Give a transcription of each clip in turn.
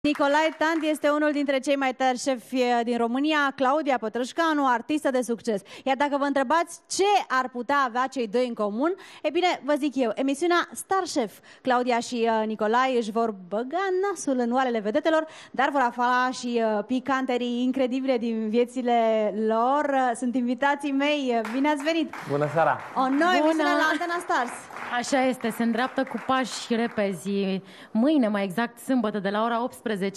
Nicolae Tanti este unul dintre cei mai tari șefi din România, Claudia Pătrășcanu, artistă de succes. Iar dacă vă întrebați ce ar putea avea cei doi în comun, e bine, vă zic eu, emisiunea Star Chef. Claudia și Nicolae își vor băga nasul în oalele vedetelor, dar vor afla și picanterii incredibile din viețile lor. Sunt invitații mei, bine ați venit! Bună seara! O nouă emisiune la Antena Stars. Așa este, se îndreaptă cu pași repezi. Mâine, mai exact, sâmbătă, de la ora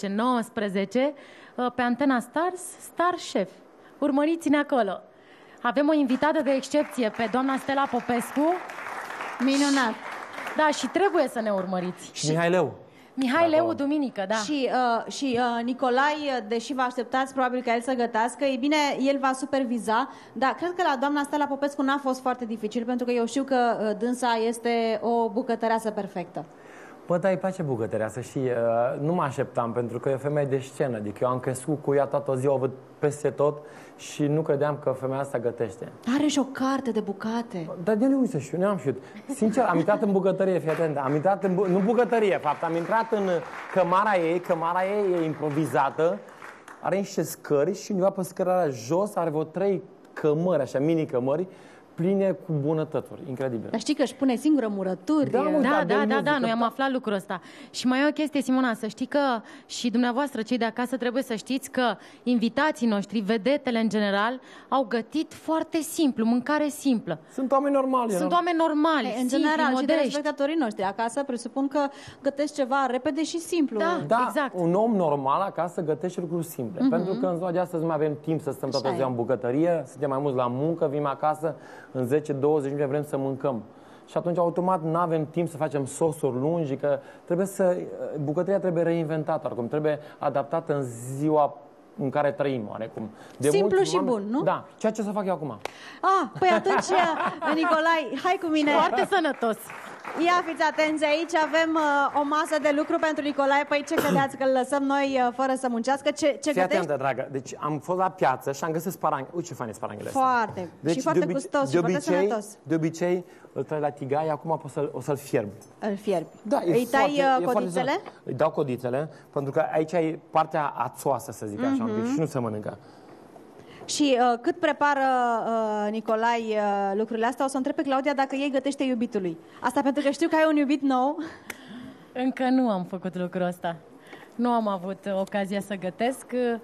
18-19, pe Antena Stars, Star Chef. Urmăriți-ne acolo. Avem o invitată de excepție pe doamna Stella Popescu. Minunat! Da, și trebuie să ne urmăriți. Și Mihai Leu. Mihai Leu, duminică, da. Și Nicolae, deși vă așteptați probabil ca el să gătească, e bine, el va superviza, dar cred că la doamna Stella Popescu n-a fost foarte dificil, pentru că eu știu că dânsa este o bucătăreasă perfectă. Bă, dar îi place bucătăria, să știi, nu mă așteptam, pentru că e o femeie de scenă, adică eu am crescut cu ea toată ziua, o văd peste tot și nu credeam că femeia asta gătește. Are și o carte de bucate. Dar de unde să știu, nu am știut. Sincer, am intrat în bucătărie, fii atent, am intrat în, nu bucătărie, fapt, am intrat în cămara ei e improvizată, are niște scări și undeva pe scările jos are vreo 3 cămări, așa, mini cămări, pline cu bunătături, incredibil. Dar știi că își pune singură murături. Da, noi am aflat lucrul ăsta. Și mai e o chestie, Simona, să știi că și dumneavoastră, cei de acasă, trebuie să știți că invitații noștri, vedetele în general, au gătit foarte simplu, mâncare simplă. Sunt oameni normali. Sunt oameni normali, în general, și de spectatorii noștri acasă presupun că gătesc ceva repede și simplu. Da, exact. Un om normal acasă gătește lucruri simple. Pentru că în ziua de astăzi nu mai avem timp să stăm toată ziua în bucătărie, suntem mai mulți la muncă, vin acasă, în 10-20 minute vrem să mâncăm. Și atunci automat nu avem timp să facem sosuri lungi, că bucătăria trebuie reinventată, oricum trebuie adaptată în ziua în care trăim, oarecum. Simplu și bun, nu? Da, ceea ce să fac eu acum. Păi atunci, Nicolae, hai cu mine. Foarte sănătos. Ia fiți atenți, aici avem o masă de lucru pentru Nicolae. Păi ce credeți, că îl lăsăm noi fără să muncească? Ce gătești? Atentă, dragă. Deci am fost la piață și am găsit sparanghel. Uite ce fain e sparanghele astea. Foarte. Deci, și foarte gustos și foarte sănătos. De obicei îl tragi la tigaie, acum o să-l fierb. Îl fierbi. Da, îi tai codițele? Îi dau codițele, pentru că aici e partea ațoasă, să zic așa, un pic, și nu se mănâncă. Și cât prepară Nicolae lucrurile astea, o să întreb pe Claudia dacă ei gătește iubitului. Asta pentru că știu că ai un iubit nou. Încă nu am făcut lucrul ăsta. Nu am avut ocazia să gătesc.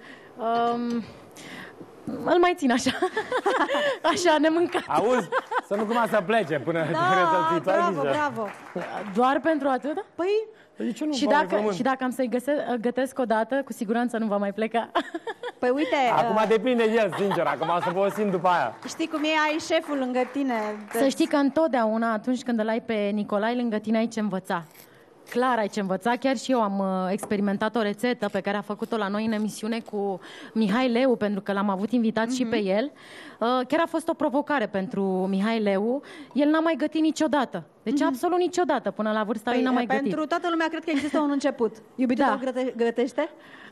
Îl mai țin așa. Așa, nemâncat. Auzi? Să nu cumva să plece până bravo. Doar pentru atât? Păi... Și dacă am să-i gătesc o dată, cu siguranță nu va mai pleca. Păi uite... Acum depinde de el, sincer, acum o să folosim după aia. Știi cum e, ai șeful lângă tine. Să știi că întotdeauna, atunci când îl ai pe Nicolae lângă tine, ai ce învăța. Clar ai ce învăța, chiar și eu am experimentat o rețetă pe care a făcut-o la noi în emisiune cu Mihai Leu, pentru că l-am avut invitat și pe el. Chiar a fost o provocare pentru Mihai Leu. El n-a mai gătit niciodată. Deci absolut niciodată, până la vârsta lui n-a mai gătit. Pentru toată lumea cred că există un început. Iubitul tău gătește?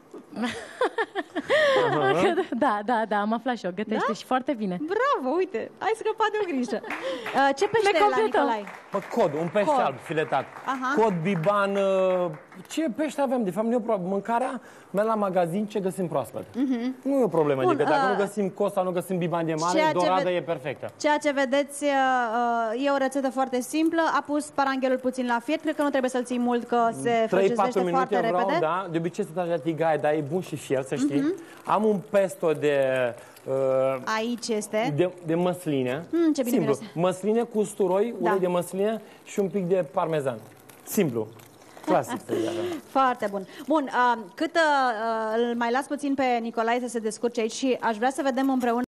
Da, am aflat și eu, gătește și foarte bine. Bravo, uite, ai scăpat de o grijă. Ce pește la Nicolae? Cod, un pește alb filetat. Cod, biban, ce pește avem? De fapt, nu e o problemă. Mâncarea, merg la magazin, ce găsim proaspăt. Nu e o problemă, adică dacă nu găsim cod sau nu găsim biban de mare, dorada e perfectă. Ceea ce vedeți e o rețetă foarte simplă. A pus paranghelul puțin la fiert, cred că nu trebuie să-l ții mult, că se frăgezește foarte repede. Da, de obicei se trage la tigaie, dar e bun și fiert, să știi. Am un pesto de... Aici este. De măsline. Ce bine miroase. Măsline cu usturoi, ulei de măsline și un pic de parmezan. Simplu. Clasic. Foarte bun. Bun, cât îl mai las puțin pe Nicolae să se descurce aici și aș vrea să vedem împreună